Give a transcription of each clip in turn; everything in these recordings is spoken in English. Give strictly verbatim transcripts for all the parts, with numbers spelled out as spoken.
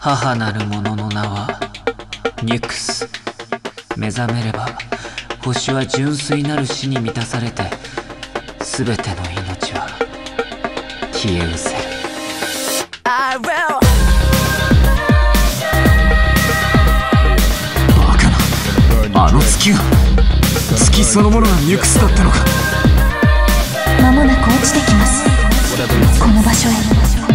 母なる者の名はニュクス。目覚めれば星は純粋なる死に満たされて、すべての命は消え失せる。 バカな、あの月が月そのものがニュクスだったのか。 間もなく落ちてきます、この場所へ。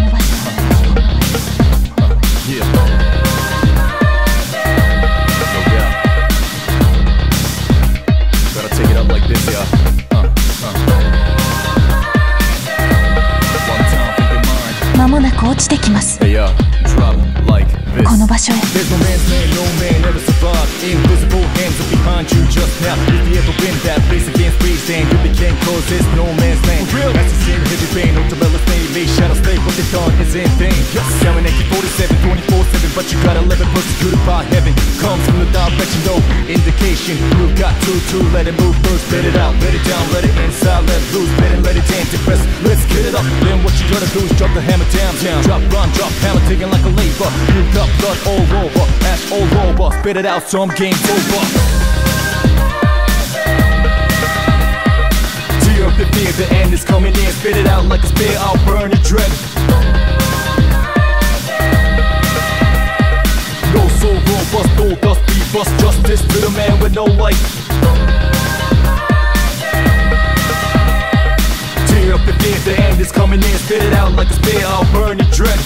間もなく落ちてきます、この場所へ。 You've got blood all over, ash all over. Spit it out, some game's over. Tear up the fear, the end is coming in. Spit it out like a spear, I'll burn your dread. No soul, robust, no dust, be bust. Justice to the man with no light. Tear up the fear, the end is coming in. Spit it out like a spear, I'll burn your dread.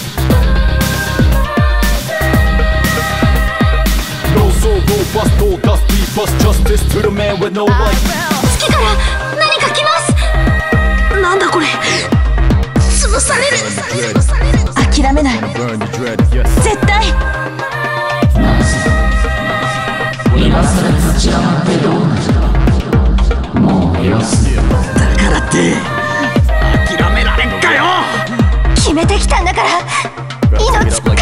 No soul, robust, no dust, be bust. Justice to the man with no light. 月から何か来ます。なんだこれ、潰される。諦めない、絶対。 今さら立ち上がってどうなる。もうよす。 だからって諦められんかよ。 決めてきたんだから命かけるって。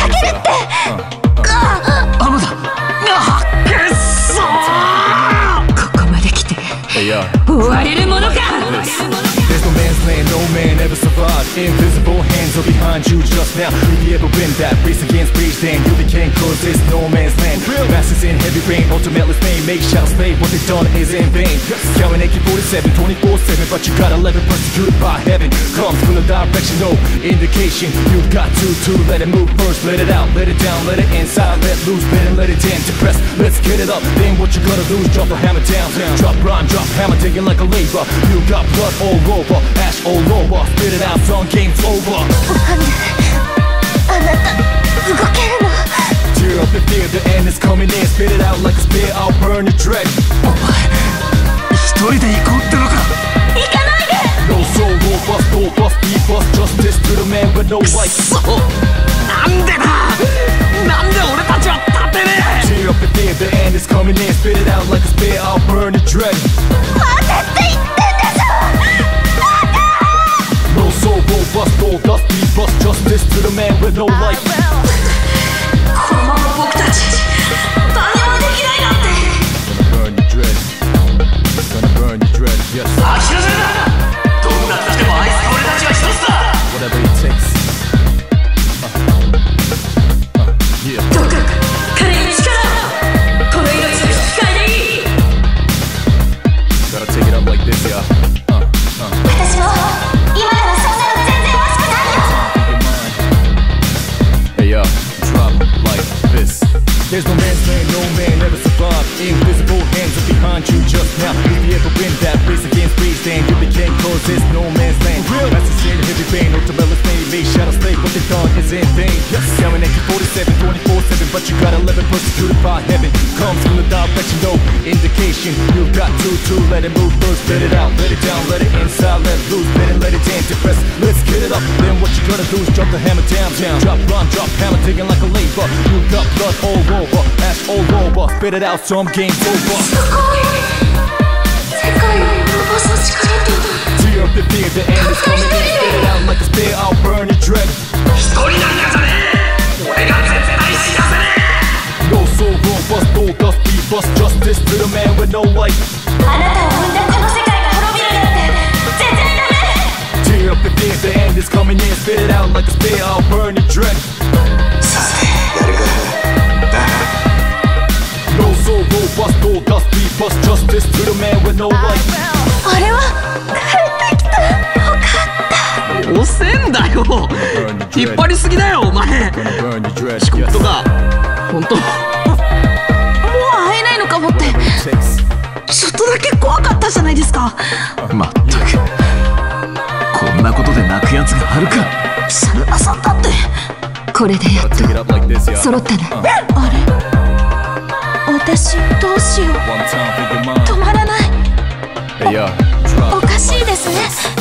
アマだ。あっ、くっそー。 ここまで来て終われるものか。 There's no man's land, no man ever survived. Invisible hands are behind you just now. If you ever win that race against rage, then you became cause it's no man's land. Masters in heavy rain, ultimately fame. Make shouts made, what they've done is in vain. Counting A K forty-seven, twenty-four seven, but you got eleven persecuted by heaven. Comes from the direction, no indication. You've got to, to let it move first. Let it out, let it down, let it inside, let loose, then let it in to press. Let's get it up, then what you gotta do is drop the hammer down. Drop rhyme, drop hammer, taking like a labor. You got blood all over, ash all over. Spit it out, some game's over. あなた動けるの。 Tear up the fear, the end is coming in. Spit it out like a spear, I'll burn your dread. お前一人で行こうってのか。 行かないで。 No soul, robust, no bust, be bust. Justice to the man with no light. そう、なんでだ。なんで俺たちは立てねえ。 Tear up the fear, the end is coming in. Spit it out like a spear, I'll burn your dread. 待てって言ってんでしょ。 No soul, robust, no dust, be bust. Justice to the man with no light. このまま僕たち何もできないなんて。 Gonna burn your dread. Gonna burn your dread, yes. 諦めるな。どんなにしてもあいつと俺たちは一つだ。 Whatever it takes. Uh, uh, yeah. どうか彼に力を。この命の引き換えでいい。 Gotta take it up like this, yeah. Uh, uh. 私も今ならそんなの全然惜しくないよ。 Hey, yo, drop like this. There's no man's land, no man ever survived. Invisible hands are behind you just now. If you ever win that race against rage, then you became cause it's no man's land. Masters in heavy rain, ultimately fame. Made shadows stay, what they've done is in vain. Counting A K forty-seven, twenty-four seven, but you got eleven persecuted by heaven. Comes from the direction, no indication. You've got to, to let it move first. Let it out, let it down, let it inside, let it loose, then let it in to press. Let's get it up, then what you gotta do is drop the hammer down, down. Drop rhyme, drop hammer, taking like a labor. You've got blood all over, ash all over. Spit it out, some game's over. すごい。世界を伸ばす力と。 Tear up the fear, the end is coming in. Spit it out like a spear, I'll burn your dread. 一人なんかじゃねえ。俺が絶対死なせねえ。 No soul, robust, no dust, be bust. Justice to the man with no light. あなたを生んだこの世界が滅びるなんて全然ダメ。 Tear up the fear, the end is coming in. Spit it out like a spear, I'll burn your dread. させてやるか。 遅えんだよ。引っ張りすぎだよお前。遅刻とか本当。もう会えないのかもって、ちょっとだけ怖かったじゃないですか。 まったく、こんなことで泣くやつがあるか。 サルマさんだって。これでやっと揃ったな。あれ、私どうしよう。止まらない。お、おかしいですね。